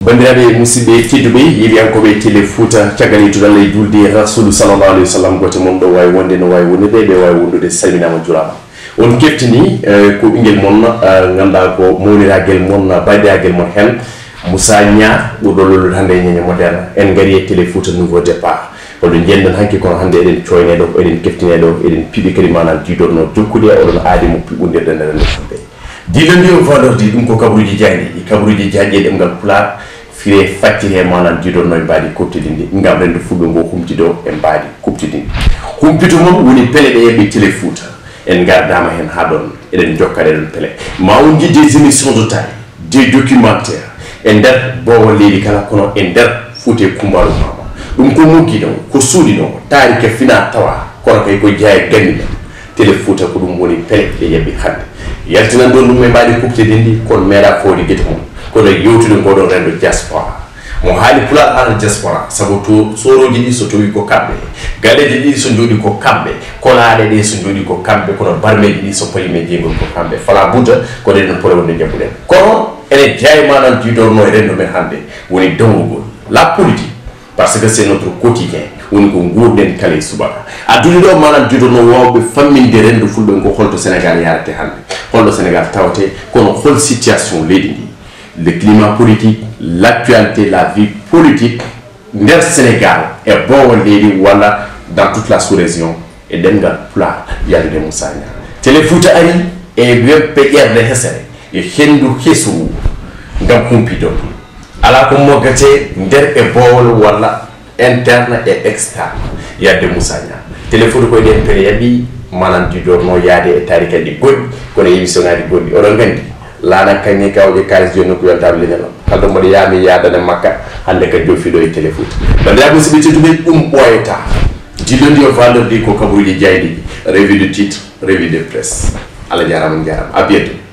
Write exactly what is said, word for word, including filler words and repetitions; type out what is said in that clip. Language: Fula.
bandiraɓe musidɓe tedduɓe yeeɓiyankoɓe télé fouta caggal to dalle julde rasulu sallallahu alayhi wa sallam gote moom ɗo wawi wonde no wawi wondude ɓe wawi wondude salminama jurama on keftini ko ɓinguel moon ganduɗa ko mawniragel moon baɗiragel moon hen Moussa Nia ɓurɗo lollude hande e ñeñe moderne en gaari e télé fouta nouveau départ hoɗo jenɗen hanki kono hande eɗen coyne ɗo eɗen keftine ɗo eɗen piiɓi kadi manam jiiɗorno jokkude e oɗon aadi mo piɓɓodirde nder nde fulɓe dilandi o vendredi ɗum ko kabaruji jayɗi kabaruji jayɗi ɗemgal pular fire faccire manam jiiɗorno e mbaadi kuptidindi ngam rende fulɓe ngo humtido e mbaadi kuptidindi humpito moom woni pele ɗe eɓe télé fouta en gardama hen ha ɗon eɗen jokkade ɗon pele ma on ji des émissions de taille des documentaires e nder bowol leydi kala kono e nder Fouta Kumbaru mama ɗum ko muggi ɗon ko suuɗi ɗon taarike fina tawa kono kay ko jeeya ganni ɗen télé fouta ko ɗum woni pele ɗe yeɓi hande yaltinan ɗon ɗum e mbaɗi kuptidindi kono meeɗa foodi guete mum kono yewtude ngoɗon rendo diaspora mo haali pular haala diaspora sabu to soroji ɗi so towi ko kamɓe gaɗeji ɗi so jooɗi ko kamɓe kolaɗe ɗe so jooɗi ko kamɓe kono barmeji ɗi so payime jeygol ko kamɓe fala budda ko ɗeɗen pole wonde jabbuɗen kono ene jeeya manam jiidorno e rendo men hande woni dawrugol la politique parce que c'est notre quotidien woni ko guurɗen kala e subaka adduni ɗo manam jiidorno wawɓe famminde rendo fulɓe ko holto Sénégal yarate hande holɗo Sénégal tawate kono hol situation leydi ndi le climat politique l'actualité la vie politique nder Sénégal e bowol leydi walla dans toute la sous-région e ɗemgal pular yallude Moussa Nia télé fouta ari e weɓɓe ƴerde hesere e hendu hesru ngam humpidon ala ko moggate nder e bowol walla interne e externe yadde Moussa Nia télé fouta koye ɗen pele yaɓi manan jidorno yaade e tarika ɗi goɗɗi kono émission ngaji goɗɗi oɗon gandi lana kañe kawje kalis joni ko yontaɓe leñalon kalɗo mboɗo yaami yadane makka hande kadi jofiɗo e télé fouta bandiraɓe musidɓe tedduɓe ɗum ɓoyata dillondi o vendredi ko kabaruji jayɗiɗi revue de titre revue de presse Allah jarama jarama à bientôt.